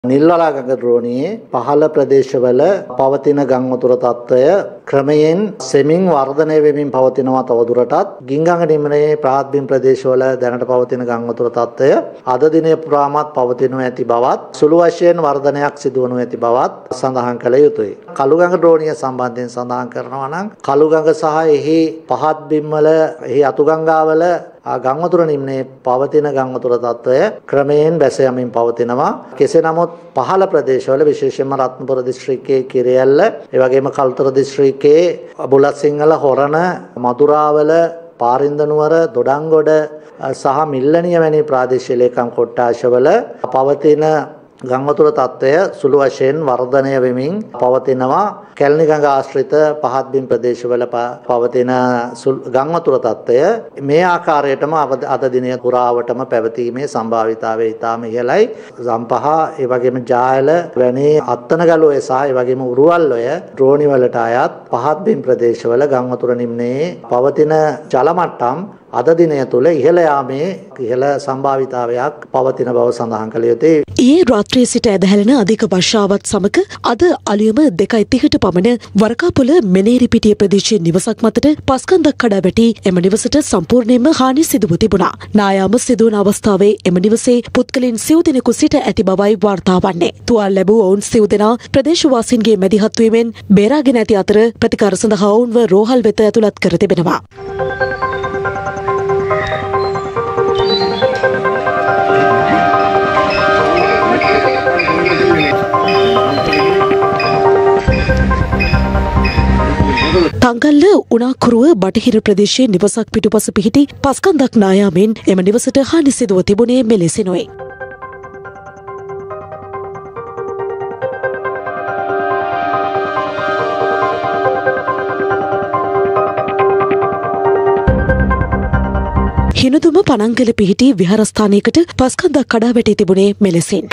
නිල්වලාගඟ ද්‍රෝණියේ පහළ ප්‍රදේශවල පවතින ගම් වතුර තත්ත්වය ක්‍රමයෙන් සෙමින් වර්ධනය වෙමින් පවතිනවා. තවදුරටත් ගින්ගඟ නිම්නයේ ප්‍රාත්බිම් ප්‍රදේශවල දැනට පවතින ගම් වතුර තත්ත්වය අද දිනය පුරාමත් පවතිනු ඇති බවත් සුළු වශයෙන් වර්ධනයක් සිදුවනු ඇති බවත් සඳහන් කළ යුතුයි. කළුගඟ ද්‍රෝණිය සම්බන්ධයෙන් සඳහන් කරනවා නම් කළුගඟ සහ එහි පහත් බිම්වල එහි අතුගංගාවල ගම් වතුර නිම්නයේ පවතින ගම් වතුර තත්ත්වය ක්‍රමයෙන් බැස යමින් පවතිනවා. කෙසේ නමුත් පහළ ප්‍රදේශවල විශේෂයෙන්ම රත්නපුර දිස්ත්‍රික්කයේ කිරියැල්ල, ඒ වගේම කළුතර දිස්ත්‍රික්කයේ බුලත් සිංහල, හොරණ, මදුරාවල, පාරින්දනුවර, දොඩංගොඩ සහ මිල්ලනිය වැනි ප්‍රාදේශීය ලේකම් කොට්ටාශවල පවතින ගම් වතුර තත්ත්වය සුළු වශයෙන් වර්ධනය වෙමින් පවතිනවා. කැලණි ගඟ ආශ්‍රිත පහත් බිම් ප්‍රදේශවල පවතින ගම් වතුර තත්ත්වය මේ ආකාරයටම අද දිනය පුරාවටම පැවතීමේ සම්භාවිතාවය ඉතාම ඉහළයි. සම්පහ, ඒ වගේම ජායල වැනි අත්තනගලුවේ සහ ඒ වගේම උරුවල්ලොය ද්‍රෝණි වලට අයත් පහත් බිම් ප්‍රදේශවල ගම් වතුර නිම්නයේ පවතින ජල මට්ටම් අද දිනය තුල ඉහළ යාමේ ඉහළ සම්භාවිතාවයක් පවතින බව සඳහන් කළ යුතුයි. ඊයේ රාත්‍රියේ සිට ඇදහැලෙන අධික වර්ෂාවත් සමග අද අලුයම 2:30ට පමණ වරකාපොළ මෙනේරිපිටිය ප්‍රදේශයේ නිවසක් මතට පස්කන්දක් කඩා වැටි එම නිවසට සම්පූර්ණයෙන්ම හානි සිදුව තිබුණා. නායාම සිදුවන අවස්ථාවේ එම නිවසේ පුද්ගලයන් සිව් දෙනෙකු සිට ඇති බවයි වාර්තා වන්නේ. තුවාල ලැබූ ඔවුන් සිව් දෙනා ප්‍රදේශවාසීන්ගේ මැදිහත් වීමෙන් බේරාගෙන ඇති අතර ප්‍රතිකාර සඳහා ඔවුන්ව රෝහල් වෙත ඇතුළත් කර තිබෙනවා. තංගල්ල උනාකුරුව බටහිර ප්‍රදේශයේ නිවසක් පිටුපස පිහිටි පස්කන්දක් නායාමෙන් එම නිවසට හානි සිදුව තිබුණේ මෙලෙසිනුයි. හිනුදුම පනංගල පිහිටි විහාරස්ථානයකට පස්කන්දක් කඩා වැටී තිබුණේ මෙලෙසින්.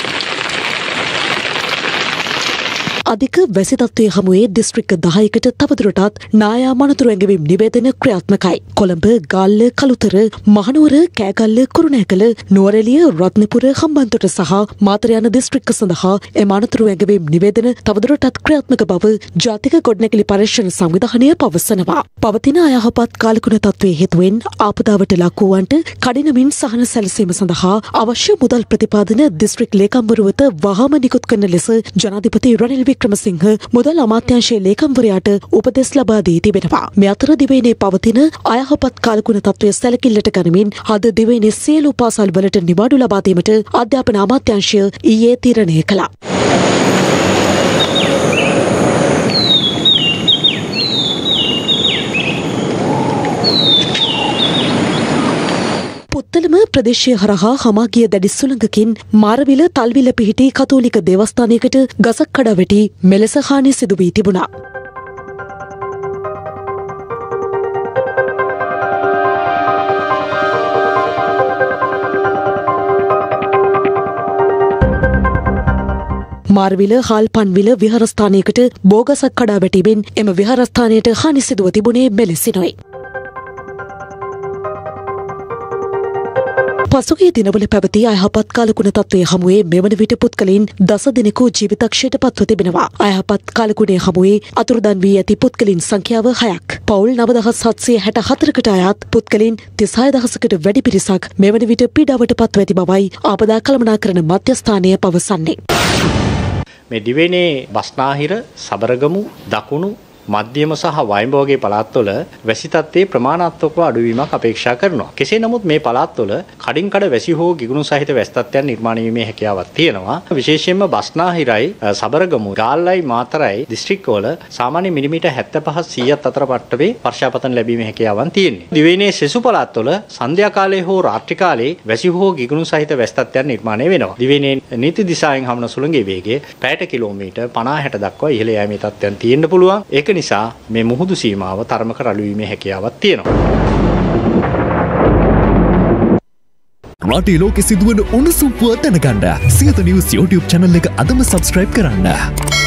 අධික වැසි තත්ත්වය හමුවේ දිස්ත්‍රික්ක 10කට තවදුරටත් නායා මනතුරු ඇඟවීම් නිවේදන ක්‍රියාත්මකයි. කොළඹ, ගාල්ල, කළුතර, මහනුවර, කෑගල්ල, කුරුණෑකල, නුවරඑළිය, රත්නපුර, හම්බන්තොට සහ මාතර යන දිස්ත්‍රික්ක සඳහා එම අනතුරු ඇඟවීම් නිවේදන තවදුරටත් ක්‍රියාත්මක බව ජාතික ගොඩනැගිලි පරීක්ෂණ සංවිධානය පවසනවා. පවතින අයහපත් කාලකුණ තත්ත්වයේ හේතුවෙන් ආපදාවට ලක් වූවන්ට කඩිනමින් සහන සැලසීම සඳහා අවශ්‍ය මුදල් ප්‍රතිපාදන දිස්ත්‍රික් ලේකම්වරු වෙත වහාම නිකුත් කරන ලෙස ජනාධිපති රනිල් වික්‍රමසිංහ මුදල් අමාත්‍යාංශයේ ලේකම්වරයාට උපදෙස් ලබා දී තිබෙනවා. මේ අතර දිවයිනේ පවතින අයහපත් කාලකුණ තත්ත්වය සැලකිල්ලට ගනිමින් අද දිවයිනේ සියලු පාසල් වලට නිවාඩු ලබා දීමට අධ්‍යාපන අමාත්‍යාංශය ඊයේ තීරණය කළා. පුත්තලම ප්‍රදේශය හරහා හමා ගිය දැඩි සුළඟකින් මාරවිල තල්විල පිහිටි කතෝලික දේවස්ථානයකට ගසක් කඩා වැටි මෙලෙස හානි සිදු වී තිබුණා. මාරවිල හාල්පන්විල විහාරස්ථානයකට බෝගසක් කඩා වැටීමෙන් එම විහාරස්ථානයට හානි සිදුව තිබුණේ මෙලෙසිනුයි. පසුගිය දිනවල පැවති අයහපත් කාලකුණ තත්ත්වය හමුවේ මෙවන විට පුද්ගලයන් 10 දෙනෙකු ජීවිතක්ෂයට පත්ව තිබෙනවා. අයහපත් කාලකුණේ හමුවේ අතුරුදන් වී ඇති පුද්ගලයන් සංඛ්‍යාව 6ක්. පවුල් 9764කට අයත් පුද්ගලයන් 36000කට වැඩි පිරිසක් මෙවන විට පීඩාවට පත්ව ඇති බවයි ආපදා කළමනාකරණ මධ්‍යස්ථානය පවසන්නේ. මේ දිවයිනේ බස්නාහිර, සබරගමු, දකුණු මධ්‍යම සහ වයඹ වගේ පළාත්වල වැසි තත්ත්වයේ ප්‍රමාණාත්මකව අඩුවීමක් අපේක්ෂා කරනවා. කෙසේ නමුත් මේ පළාත්වල කඩින් කඩ වැසි හෝ ගිගුණු සහිත වැසි තත්ත්වයන් නිර්මාණය වීමේ හැකියාවක් තියෙනවා. විශේෂයෙන්ම බස්නාහිරයි, සබරගමු, ගාල්ලයි, මාතරයි දිස්ත්‍රික්කවල සාමාන්‍ය මිලිමීටර් 75-100ක් අතර මට්ටමේ වර්ෂාපතන ලැබීමේ හැකියාවක් තියෙනවා. දිවයිනේ සෙසු පළාත්වල සන්ධ්‍යා කාලයේ හෝ රාත්‍රී කාලයේ වැසි හෝ ගිගුණු සහිත වැසි තත්ත්වයන් නිර්මාණය වෙනවා. දිවයිනේ නීති දිශාවෙන් හමන සුළඟේ වේගය පැයට කිලෝමීටර් 50-60 දක්වා ඉහළ යෑමේ තත්ත්වයන් තියෙන්න පුළුවන්. ඒක නිසා මේ මුහුදු සීමාව තරමක රළු වීමේ හැකියාවක් තියෙනවා. රටේ ලෝකෙ සිදුවන උණුසුම් පුවත් දැනගන්න සියත නිවුස් YouTube channel එක අදම subscribe කරන්න.